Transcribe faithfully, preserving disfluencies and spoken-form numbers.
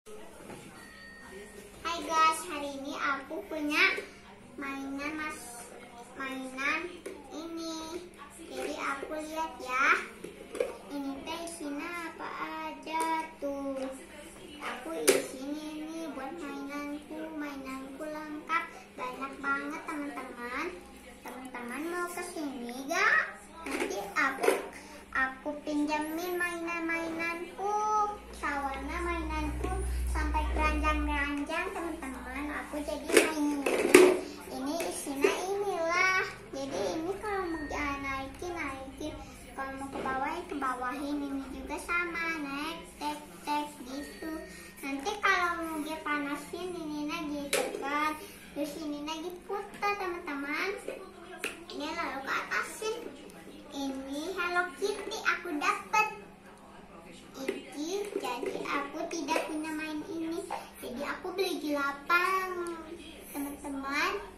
Hai guys, hari ini aku punya mainan mas mainan ini. Jadi aku lihat ya. Ini teh isinya apa aja tuh. Aku isini ini buat mainanku, mainanku lengkap, banyak banget teman-teman. Teman-teman mau kesini gak? Nanti aku aku pinjamin mainan-mainanku, sawana mainanku sampai keranjang-keranjang teman-teman. Aku jadi mainin. Ini isinya inilah. Jadi ini kalau mau naikin naikin, kalau mau ke bawah ke bawahin. Ini juga sama, naik tek tek gitu. Nanti kalau mau dia panasin ini lagi tekan, terus ini lagi putar teman-teman. Ini lalu ke atasin. Ini Hello Kitty aku dapat. Ini jadi aku tidak punya main ini. Jadi aku beli di lapang teman-teman.